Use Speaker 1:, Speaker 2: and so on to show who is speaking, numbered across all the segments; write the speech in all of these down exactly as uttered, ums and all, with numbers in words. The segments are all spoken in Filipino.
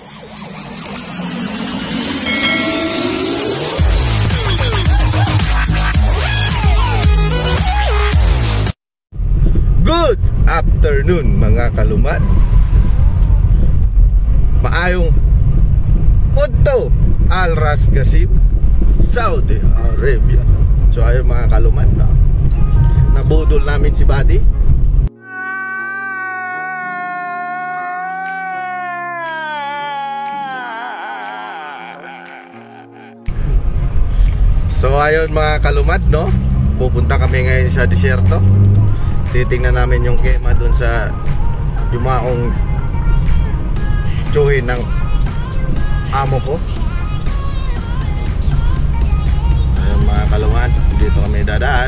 Speaker 1: Good afternoon mga kalumat. Maayong Udto Al Ras Qasim, Saudi Arabia. So ayun mga kalumat, no? Nabudol namin si Buddy. So ayun mga kalumat, no? Pupunta kami ngayon sa disyerto. Titingnan namin yung kema dun sa yumaong tsuhin ng amo ko. Ayun mga kalumat, dito kami dadaan.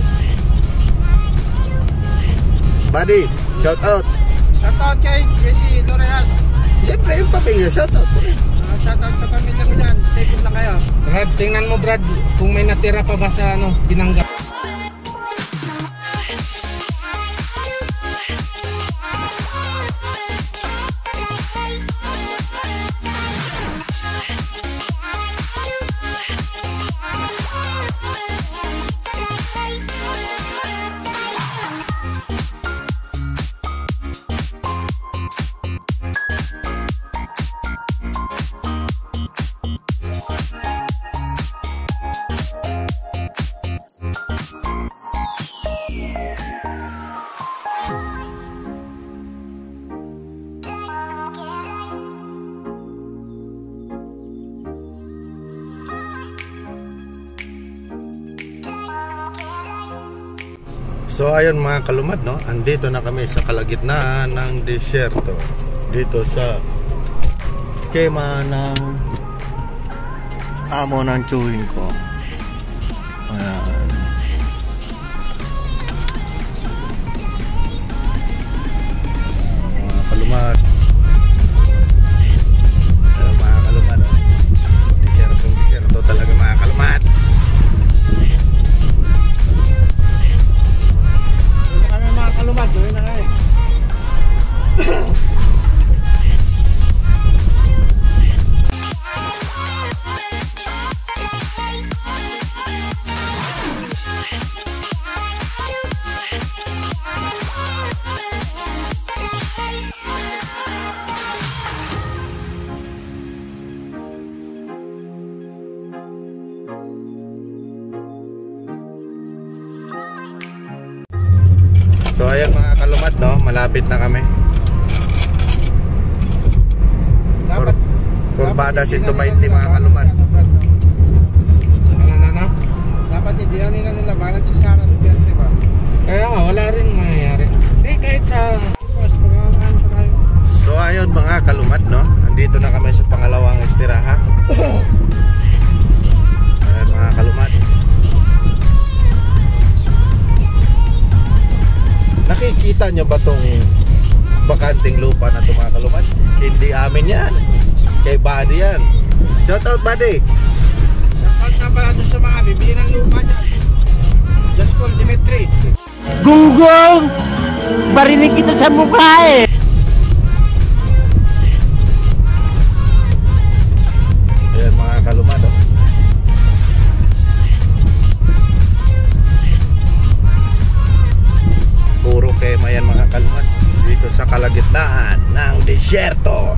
Speaker 1: Buddy, shout out.
Speaker 2: Shout out kay Jesse Loreas.
Speaker 1: Siyempre yung pamilya, shout out po rin.
Speaker 2: Uh, shout out sa pamilya ko dyan. Stay tuned lang kayo. Brad, tingnan mo Brad kung may natira pa ba sa ano, binangga.
Speaker 1: So ayun mga kalumat, no? Andito na kami sa kalagitnaan ng disyerto. Dito sa kema ng amo ng tsuhin ko. Ayan. Mga kalumat. Ayan mga kalumat, no? Disyertong disyerto talaga mga kalumat.
Speaker 2: Kalumat, doon na kayo.
Speaker 1: So ayan mga kalumat, no? Malapit na kami. Dapat, Kurbada one twenty mga kalumat.
Speaker 2: Ano na na? Dapat hindi yan nila nilabanan si Sara Duterte ba? Kaya nga, wala rin mangyayari. Hindi, kahit sa
Speaker 1: So ayun mga kalumat, no? Andito na kami sa pangalawang istiraha. Ayan mga kalumat. Nakikita nyo ba tong bakanting lupa na ito mga kalumat? Hindi amin yan. Kay Buddy yan. Shout out Buddy.
Speaker 2: Shout out nga pala doon sa mga bibili ng lupa niya. Just call Dimitri.
Speaker 3: Gunggong! Barinig kita sa mukha eh!
Speaker 1: Ayan mga kalumat, oh. Puro kema yan mga kalumat dito sa kalagitnaan ng disyerto.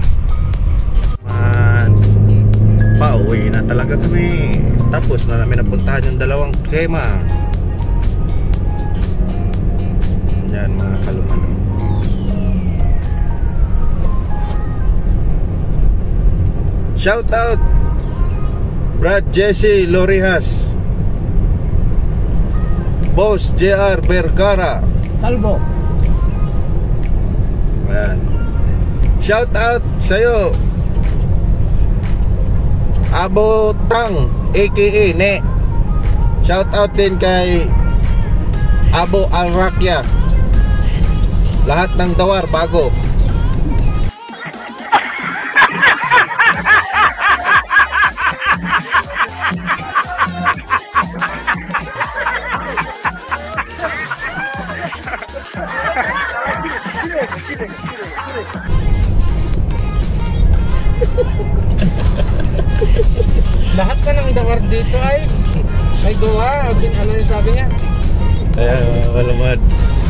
Speaker 1: At pauwi na talaga kami. Tapos na namin napuntahan yung dalawang kema. Yan mga kalumat. Shout out Brad Jesse Loreas, Boss J R Vergara
Speaker 2: Kalbo.
Speaker 1: Ayan. Shout out sa'yo Abo Tang A K A Ne. Shout out din kay Abo Alrakya. Lahat ng dawar bago.
Speaker 2: Lahat pa ng dawar dito ay may gawa. Ano yung sabi niya?
Speaker 1: Ayan mga kalumad.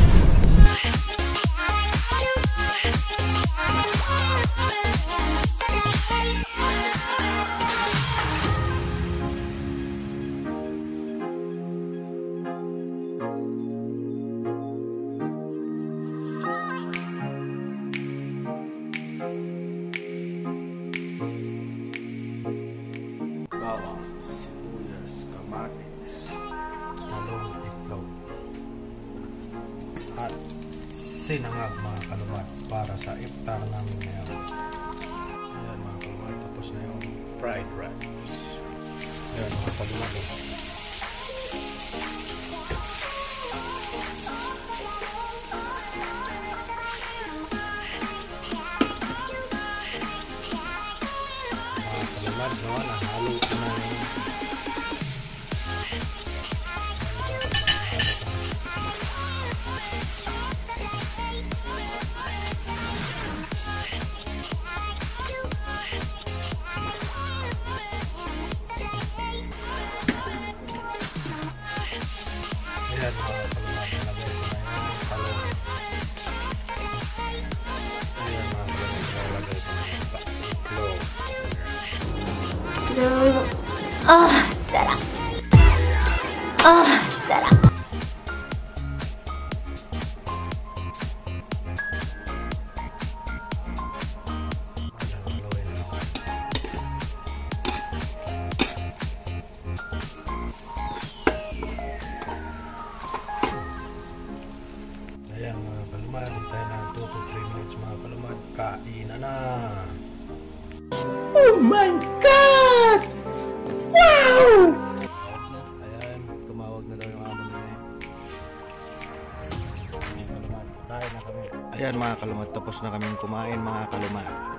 Speaker 1: Bawang, sibuyas, kamatis, talong, itlog, at sinangag mga kalumad para sa iftar namin ngayon. Ayan mga kalumad, tapos na yung fried rice. Ayan mga kalumad. Mga kalumad, no? Nahalo ko na yung ayan mga kalumad, nalagay ko na yung talong. Ayan mga kalumad, nalagay ko na yung itlog.
Speaker 4: Ah, sarap. Ah, sarap.
Speaker 1: Ayan, haluin lang. Ayan mga kalumad, hintay na two to three minutes mga kalumad. Kainan na!
Speaker 3: Oh my God! Wow!
Speaker 1: Ayan, tumawag na daw yung amo nila. Mga kalumad, kain na kami. Ayan mga kalumad, tapos na kaming kumain mga kalumad.